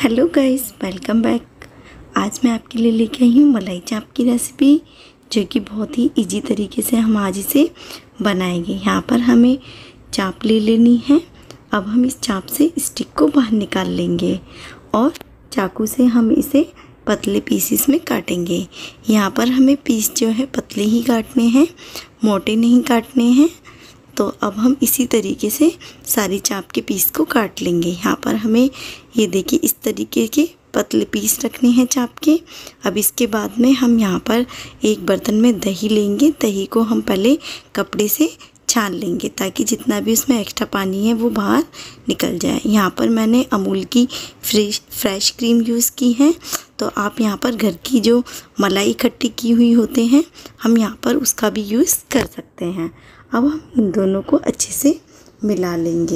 Hello guys, welcome back. आज मैं आपके लिए लेके आई हूँ मलाई चाप की रेसिपी, जो कि बहुत ही इजी तरीके से हम आज इसे बनाएंगे। यहाँ पर हमें चाप ले लेनी है। अब हम इस चाप से स्टिक को बाहर निकाल लेंगे और चाकू से हम इसे पतले पीसेस में काटेंगे। यहाँ पर हमें पीस जो है पतले ही काटने हैं, मोटे नहीं काटने हैं। तो अब हम इसी तरीके से सारी चाप के पीस को काट लेंगे। यहाँ पर हमें ये देखिए इस तरीके के पतले पीस रखने हैं चाप के। अब इसके बाद में हम यहाँ पर एक बर्तन में दही लेंगे। दही को हम पहले कपड़े से छान लेंगे ताकि जितना भी उसमें एक्स्ट्रा पानी है वो बाहर निकल जाए। यहाँ पर मैंने अमूल की फ्रेश क्रीम यूज़ की है। तो आप यहाँ पर घर की जो मलाई इकट्ठी की हुई होते हैं, हम यहाँ पर उसका भी यूज़ कर सकते हैं। अब हम इन दोनों को अच्छे से मिला लेंगे।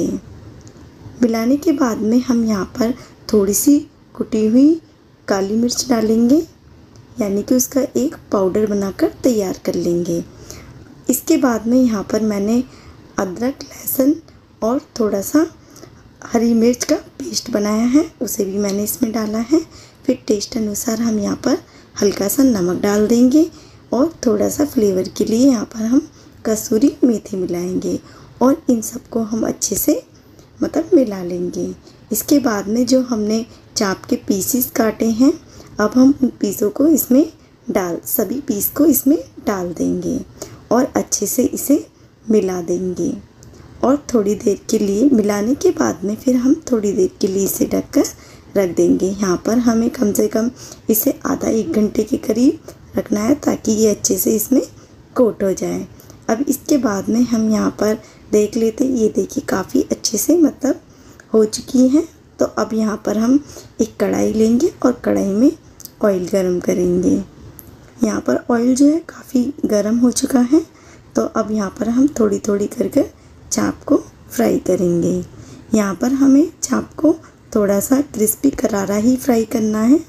मिलाने के बाद में हम यहाँ पर थोड़ी सी कुटी हुई काली मिर्च डालेंगे, यानी कि उसका एक पाउडर बनाकर तैयार कर लेंगे। इसके बाद में यहाँ पर मैंने अदरक, लहसुन और थोड़ा सा हरी मिर्च का पेस्ट बनाया है, उसे भी मैंने इसमें डाला है। फिर टेस्ट अनुसार हम यहाँ पर हल्का सा नमक डाल देंगे और थोड़ा सा फ्लेवर के लिए यहाँ पर हम कसूरी मेथी मिलाएंगे और इन सबको हम अच्छे से मिला लेंगे। इसके बाद में जो हमने चाप के पीसेस काटे हैं, अब हम उन पीसों को इसमें सभी पीस को इसमें डाल देंगे और अच्छे से इसे मिला देंगे। और थोड़ी देर के लिए मिलाने के बाद में फिर हम थोड़ी देर के लिए इसे ढककर रख देंगे। यहाँ पर हमें कम से कम इसे आधा 1 घंटे के करीब रखना है ताकि ये अच्छे से इसमें कोट हो जाए। अब इसके बाद में हम यहाँ पर देख लेते हैं, ये देखिए काफ़ी अच्छे से हो चुकी हैं। तो अब यहाँ पर हम एक कढ़ाई लेंगे और कढ़ाई में ऑयल गरम करेंगे। यहाँ पर ऑयल जो है काफ़ी गरम हो चुका है। तो अब यहाँ पर हम थोड़ी थोड़ी करके चाप को फ्राई करेंगे। यहाँ पर हमें चाप को थोड़ा सा क्रिस्पी करारा ही फ्राई करना है।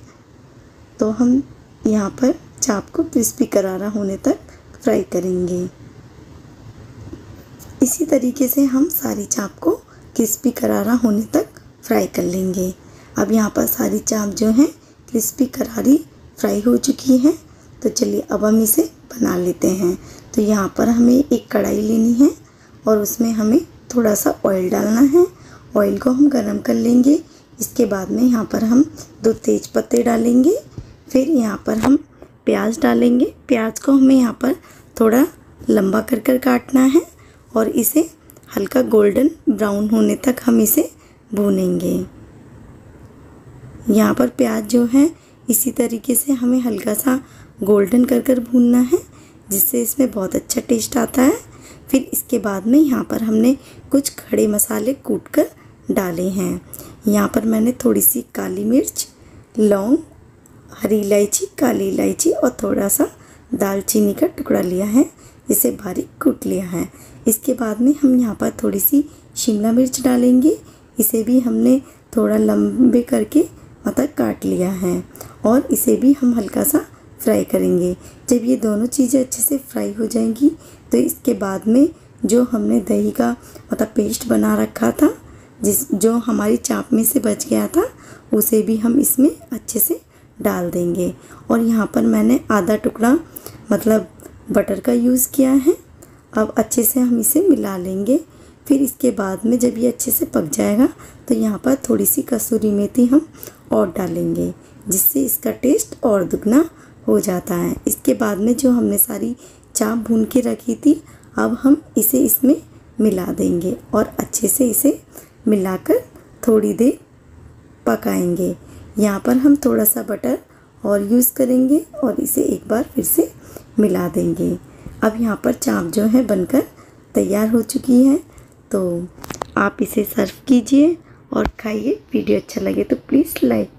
तो हम यहाँ पर चाप को क्रिस्पी करारा होने तक फ्राई करेंगे। इसी तरीके से हम सारी चाप को क्रिस्पी करारा होने तक फ्राई कर लेंगे। अब यहाँ पर सारी चाप जो है क्रिस्पी करारी फ्राई हो चुकी है। तो चलिए अब हम इसे बना लेते हैं। तो यहाँ पर हमें एक कढ़ाई लेनी है और उसमें हमें थोड़ा सा ऑयल डालना है। ऑयल को हम गरम कर लेंगे। इसके बाद में यहाँ पर हम 2 तेज पत्ते डालेंगे। फिर यहाँ पर हम प्याज डालेंगे। प्याज को हमें यहाँ पर थोड़ा लंबा कर काटना है और इसे हल्का गोल्डन ब्राउन होने तक हम इसे भूनेंगे। यहाँ पर प्याज जो है इसी तरीके से हमें हल्का सा गोल्डन कर भूनना है, जिससे इसमें बहुत अच्छा टेस्ट आता है। फिर इसके बाद में यहाँ पर हमने कुछ खड़े मसाले कूट कर डाले हैं। यहाँ पर मैंने थोड़ी सी काली मिर्च, लौंग, हरी इलायची, काली इलायची और थोड़ा सा दालचीनी का टुकड़ा लिया है, इसे बारीक कूट लिया है। इसके बाद में हम यहाँ पर थोड़ी सी शिमला मिर्च डालेंगे। इसे भी हमने थोड़ा लंबे करके काट लिया है और इसे भी हम हल्का सा फ्राई करेंगे। जब ये दोनों चीज़ें अच्छे से फ्राई हो जाएंगी तो इसके बाद में जो हमने दही का पेस्ट बना रखा था, जो हमारी चाप में से बच गया था, उसे भी हम इसमें अच्छे से डाल देंगे। और यहाँ पर मैंने आधा टुकड़ा बटर का यूज़ किया है। अब अच्छे से हम इसे मिला लेंगे। फिर इसके बाद में जब ये अच्छे से पक जाएगा तो यहाँ पर थोड़ी सी कसूरी मेथी हम और डालेंगे, जिससे इसका टेस्ट और दुगना हो जाता है। इसके बाद में जो हमने सारी चाप भून के रखी थी, अब हम इसे इसमें मिला देंगे और अच्छे से इसे मिलाकर थोड़ी देर पकाएंगे। यहाँ पर हम थोड़ा सा बटर और यूज़ करेंगे और इसे एक बार फिर से मिला देंगे। अब यहाँ पर चाप जो है बनकर तैयार हो चुकी है। तो आप इसे सर्व कीजिए और खाइए। वीडियो अच्छा लगे तो प्लीज़ लाइक